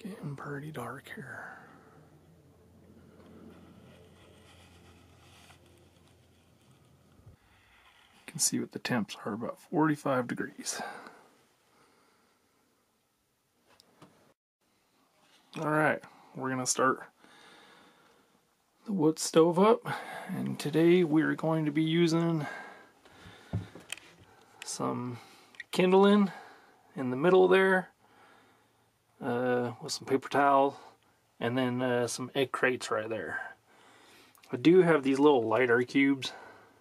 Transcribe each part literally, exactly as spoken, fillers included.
Getting pretty dark here. You can see what the temps are, about forty-five degrees. Alright, we're going to start the wood stove up, and today we're going to be using some kindling in the middle there, uh, with some paper towel, and then uh, some egg crates right there. I do have these little lighter cubes.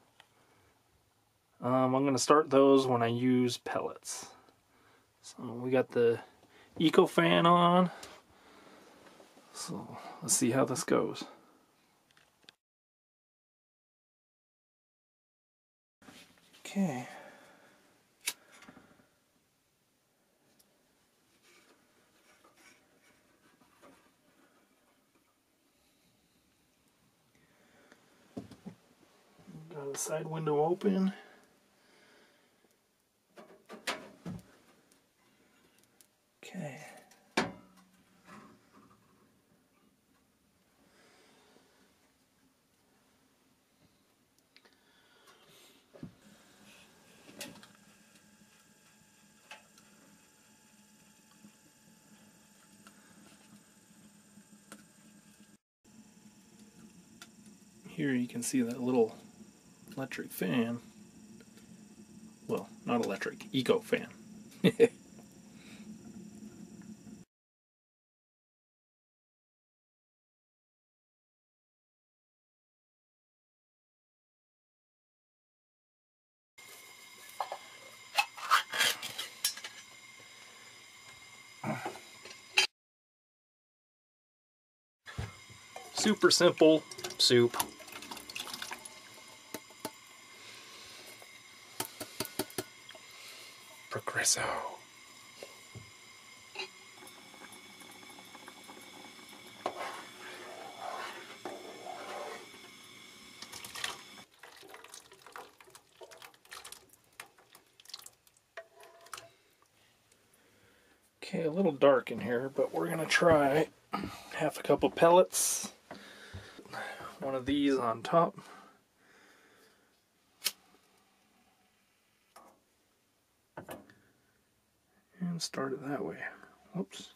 Um, I'm going to start those when I use pellets. So we got the Eco Fan on. So let's see how this goes. Okay. Got the side window open. Okay. Here you can see that little electric fan. Well, not electric, Eco Fan. Super simple soup. Progresso. Okay, a little dark in here, but we're gonna try half a cup of pellets. One of these on top. And start it that way. Whoops.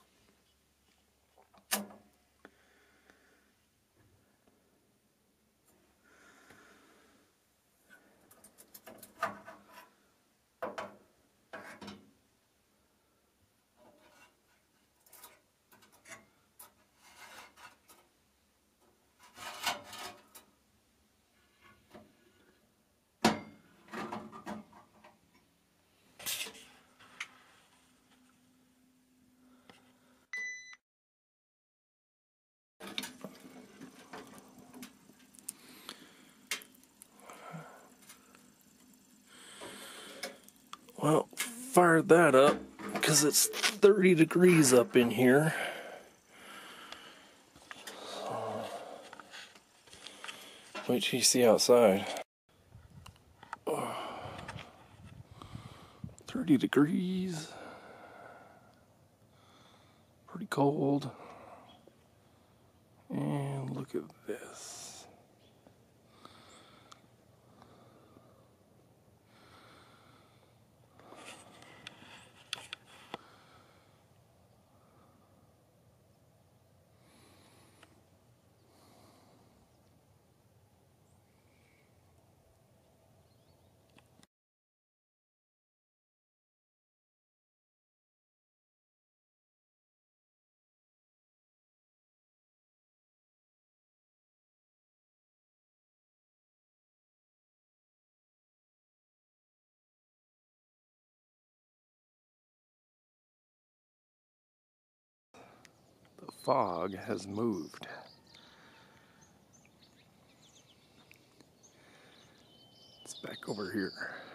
Well, fired that up because it's thirty degrees up in here. Wait till you see outside. Oh, thirty degrees. Pretty cold. And look at this. The fog has moved. It's back over here.